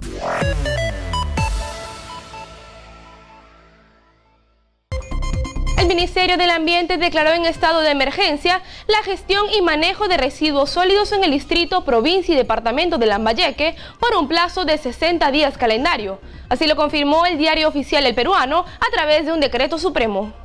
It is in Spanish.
El Ministerio del Ambiente declaró en estado de emergencia la gestión y manejo de residuos sólidos en el distrito, provincia y departamento de Lambayeque por un plazo de 60 días calendario. Así lo confirmó el Diario Oficial El Peruano a través de un decreto supremo.